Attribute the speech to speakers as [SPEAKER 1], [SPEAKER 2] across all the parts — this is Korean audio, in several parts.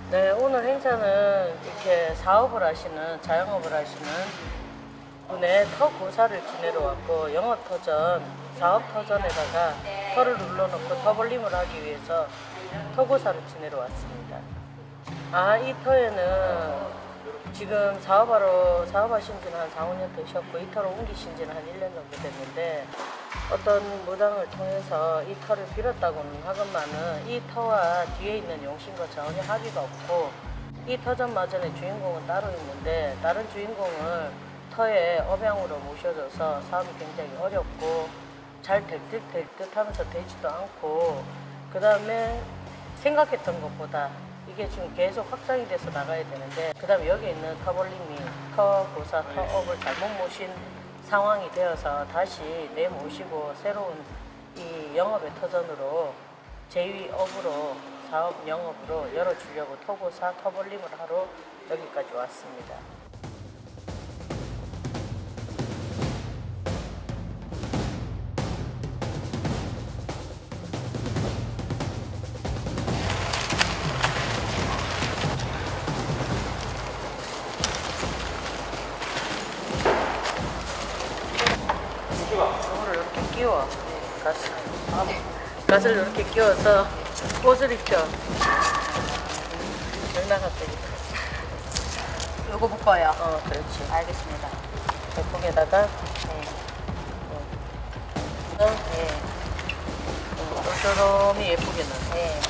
[SPEAKER 1] 네, 오늘 행사는 이렇게 사업을 하시는, 자영업을 하시는 분의 터고사를 지내러 왔고, 영업터전, 사업터전에다가 터를 눌러놓고 터벌림을 하기 위해서 터고사를 지내러 왔습니다. 이 터에는 지금 사업하신 지는 한 4, 5년 되셨고, 이 터를 옮기신 지는 한 1년 정도 됐는데, 어떤 무당을 통해서 이 터를 빌었다고는 하건만은 이 터와 뒤에 있는 용신과 전혀 합의가 없고, 이 터전마전의 주인공은 따로 있는데 다른 주인공을 터의 업양으로 모셔줘서 사업이 굉장히 어렵고 잘 될 듯 하면서 되지도 않고, 그 다음에 생각했던 것보다 이게 지금 계속 확장이 돼서 나가야 되는데, 그 다음에 여기 있는 터벌림이 터고사, 터업을 잘못 모신 상황이 되어서 다시 내모시고 새로운 이 영업의 터전으로 제2업으로 사업 영업으로 열어주려고 터고사, 터벌림을 하러 여기까지 왔습니다. 이거를 이렇게 끼워. 갓을 이렇게 끼워서 꽃을 입혀. 장난같다.
[SPEAKER 2] 요거 묶어요.
[SPEAKER 1] 그렇지.
[SPEAKER 2] 알겠습니다.
[SPEAKER 1] 제품에다가 쫄쫄롬이 예쁘게 넣어.
[SPEAKER 2] 네.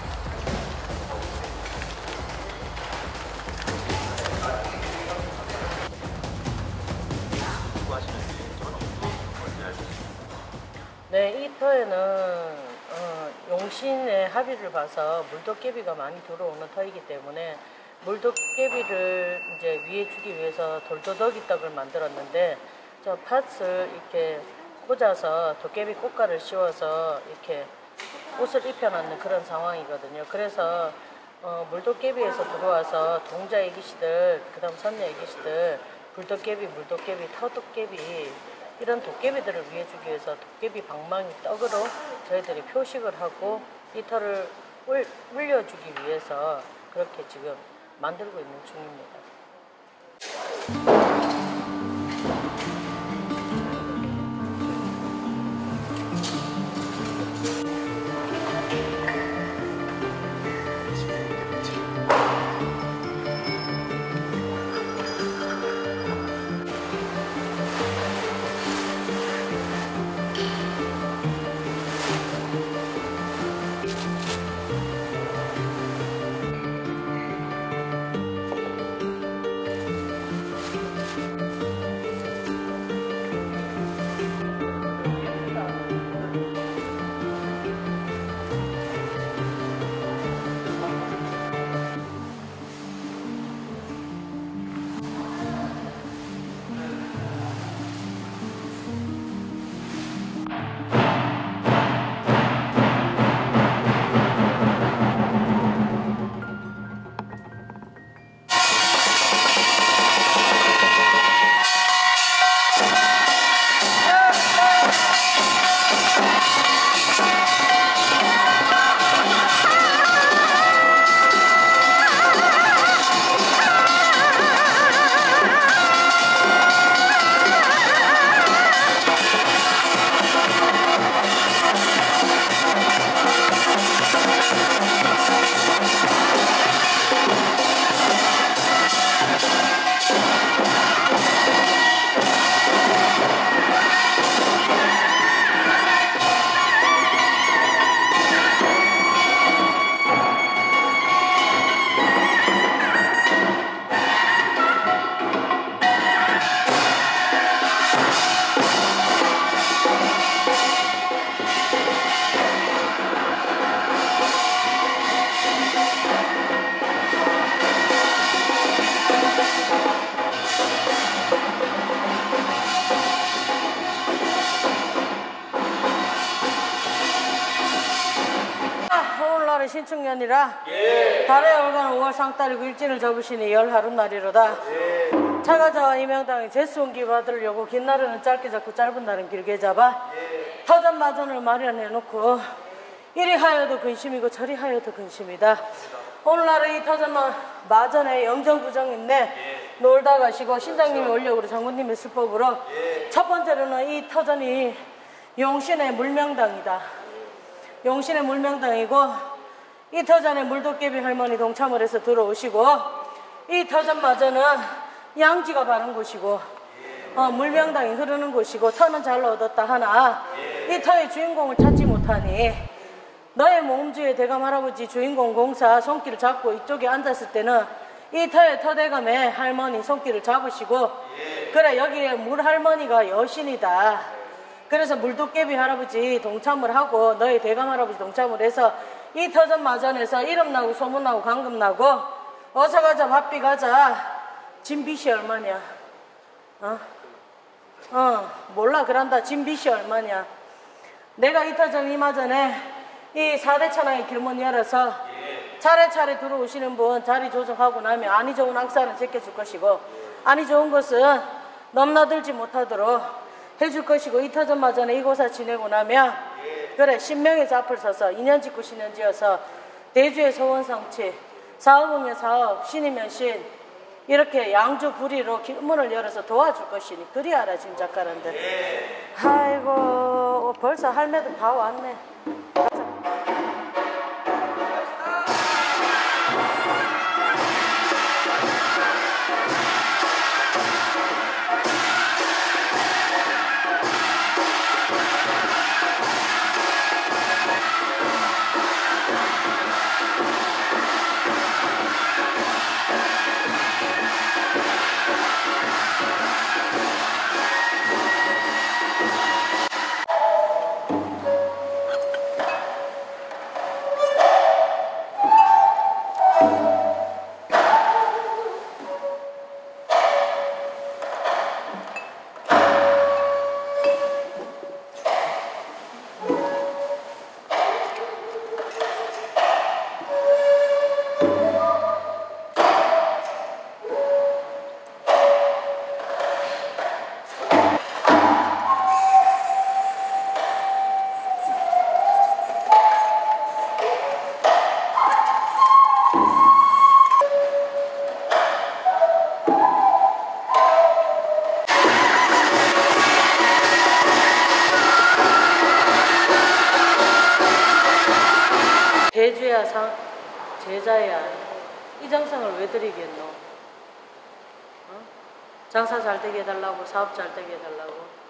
[SPEAKER 1] 네, 이 터에는 용신의 합의를 봐서 물도깨비가 많이 들어오는 터이기 때문에 물도깨비를 이제 위에 주기 위해서 돌도덕이 떡을 만들었는데, 저 팥을 이렇게 꽂아서 도깨비 꽃가를 씌워서 이렇게 옷을 입혀놓는 그런 상황이거든요. 그래서 물도깨비에서 들어와서 동자 애기씨들, 그 다음 선녀 애기씨들, 불도깨비, 물도깨비, 터도깨비, 이런 도깨비들을 위해 주기 위해서 도깨비 방망이 떡으로 저희들이 표식을 하고 이 터를 물려주기 위해서 그렇게 지금 만들고 있는 중입니다. 신축년이라 달의 월간은 5월 상달이고 일진을 접으시니 열하루 날이로다. 차가자와 이명당이 제수원기 받으려고 긴 날은 짧게 잡고 짧은 날은 길게 잡아 터전마전을 마련해 놓고 이리 하여도 근심이고 저리 하여도 근심이다. 오늘날은 이 터전만 마전에 영정구정인데 놀다 가시고 신장님이 올려고 장군님의 수법으로 첫 번째로는 이 터전이 용신의 물명당이다. 용신의 물명당이고 이 터전에 물도깨비 할머니 동참을 해서 들어오시고 이 터전 마전은 양지가 바른 곳이고 물명당이 흐르는 곳이고 터는 잘 얻었다 하나 이 터의 주인공을 찾지 못하니 너의 몸주의 대감 할아버지 주인공 공사 손길을 잡고 이쪽에 앉았을 때는 이 터의 터대감의 할머니 손길을 잡으시고 그래 여기에 물할머니가 여신이다. 그래서 물도깨비 할아버지 동참을 하고 너의 대감 할아버지 동참을 해서 이 터전 마전에서 이름나고 소문나고 강금나고 어서 가자 바삐 가자 진빚이 얼마냐? 몰라 그란다. 진빚이 얼마냐? 내가 이 터전 이마전에 이 4대 천왕의 길문 열어서 차례차례 들어오시는 분 자리 조정하고 나면 안이 좋은 악사는 제껴줄 것이고 안이 좋은 것은 넘나들지 못하도록 해줄 것이고 이 터전 마전에 이고사 지내고 나면 그래 신명의 앞을 서서 인연 짓고 신연 지어서 대주의 소원성취 사업이면 사업 신이면 신 이렇게 양주 불의로 길문을 열어서 도와줄 것이니 그리 알아 짐작가는데 아이고 벌써 할매들 다 왔네. 가자. 대주야 제자야 이 정성을 왜 드리겠노? 장사 잘 되게 해달라고 사업 잘 되게 해달라고.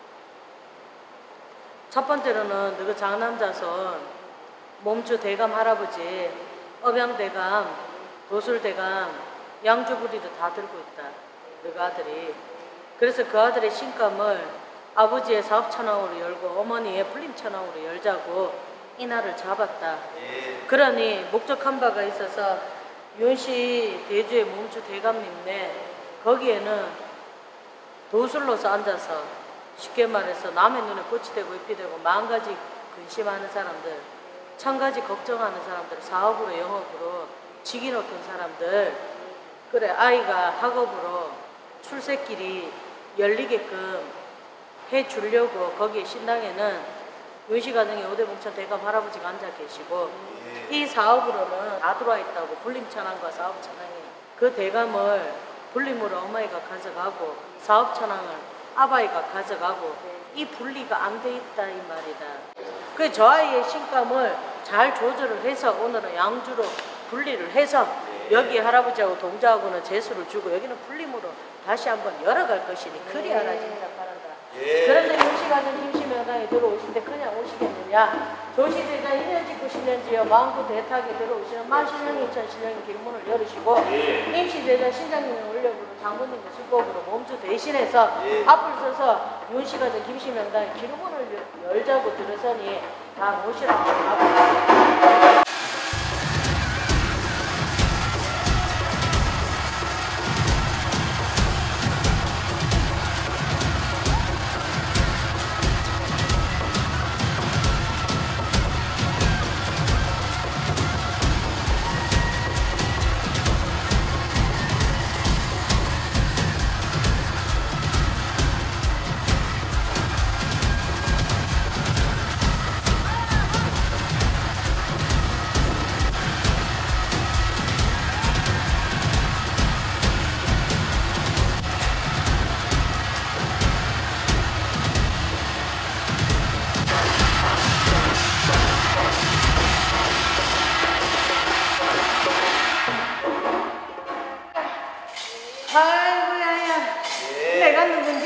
[SPEAKER 1] 첫 번째로는 너가 장남자손 몸주 대감 할아버지 업양대감 도술대감 양주부리도 다 들고 있다. 너가 아들이. 그래서 그 아들의 신감을 아버지의 사업천왕으로 열고 어머니의 불림천왕으로 열자고 이날을 잡았다. 그러니 목적한 바가 있어서 윤씨 대주의 몸주 대감님네 거기에는 도술로서 앉아서 쉽게 말해서 남의 눈에 꽃이 되고 잎이 되고 10,000가지 근심하는 사람들 1000가지 걱정하는 사람들 사업으로 영업으로 직이 높은 사람들 그래 아이가 학업으로 출세길이 열리게끔 해주려고 거기에 신당에는 윤씨 가정에 오대봉천 대감 할아버지가 앉아 계시고 이 사업으로는 다 들어와 있다고 불림천왕과 사업천왕이 그 대감을 불림으로 어머니가 가져가고 사업천왕을 아바이가 가져가고 이 분리가 안 돼 있다 이 말이다. 그 저 아이의 신감을 잘 조절을 해서 오늘은 양주로 분리를 해서 여기 할아버지하고 동자하고는 재수를 주고 여기는 불림으로 다시 한번 열어갈 것이니 그리 알아 진짜 바란다. 그런데 윤씨가는 김씨명당에 들어오신데 그냥 오시겠느냐. 조시제자 1년 짓고 10년 지어 마음껏 대탁에 들어오시는 만신령 인천신령의 길문을 열으시고 임시제자 신장님의 원력으로 장군님의 수법으로 몸주 대신해서 앞을 서서 윤씨가는 김씨명당에 길문을 열자고 들으서니 다 모시라고 하고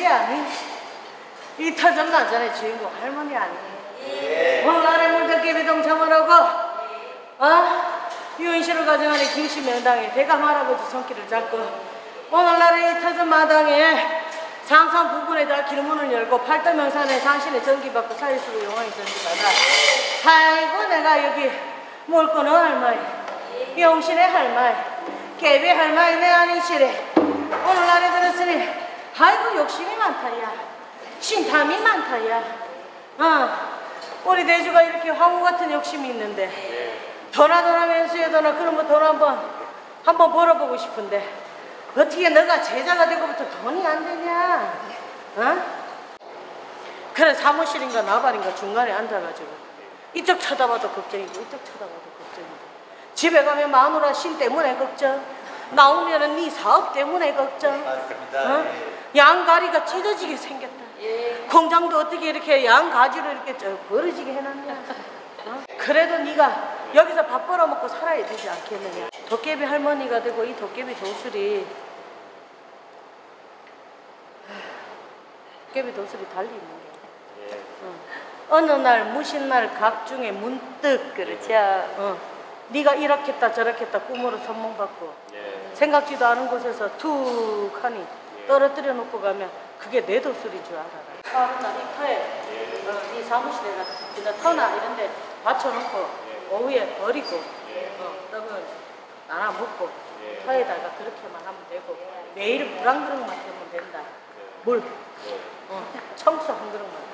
[SPEAKER 1] 아니? 이 터전 나전의 주인공 할머니 아니? 오늘날의 물들깨비 동참을 하고 유인실을 가정하는 김씨명당에 대감 할아버지 손길을 잡고 오늘날의 이 터전 마당에 상산 부근에다 길문을 열고 팔도명산에 상신의 전기받고 사일수로 용왕이 전기받아. 아이고 내가 여기 물건은 할머니, 용신의 할머니, 개비 할머니 내 아니시래. 오늘날에 들었으니 아이고 욕심이 많다야, 신탐이 많다야. 우리 대주가 이렇게 황후 같은 욕심이 있는데 도나 면수에도나 그런 거 돈 한번 벌어보고 싶은데 어떻게 너가 제자가 되고부터 돈이 안 되냐? 그래 사무실인가 나발인가 중간에 앉아가지고 이쪽 쳐다봐도 걱정이고 이쪽 쳐다봐도 걱정이고 집에 가면 마누라 신 때문에 걱정, 나오면은 네 사업 때문에 걱정.
[SPEAKER 3] 맞습니다.
[SPEAKER 1] 양가리가 찢어지게 생겼다. 공장도 어떻게 이렇게 양가지로 이렇게 벌어지게 해놨냐? 그래도 네가 여기서 밥 벌어먹고 살아야 되지 않겠느냐? 도깨비 할머니가 되고 이 도깨비 도술이 달리 있는 게 어느 날 무신날 각중에 문득 그렇지? 네가 이렇겠다 저렇겠다 꿈으로 선몽받고 생각지도 않은 곳에서 툭 하니 떨어뜨려 놓고 가면 그게 내 도술인 줄 알아라. 이 터에 이 사무실에 가서 터나 이런 데 받쳐놓고 오후에 버리고 떡은 나눠 먹고 터에다가 그렇게만 하면 되고 매일 물 한 그릇만 되면 된다. 물 청소 한 그릇만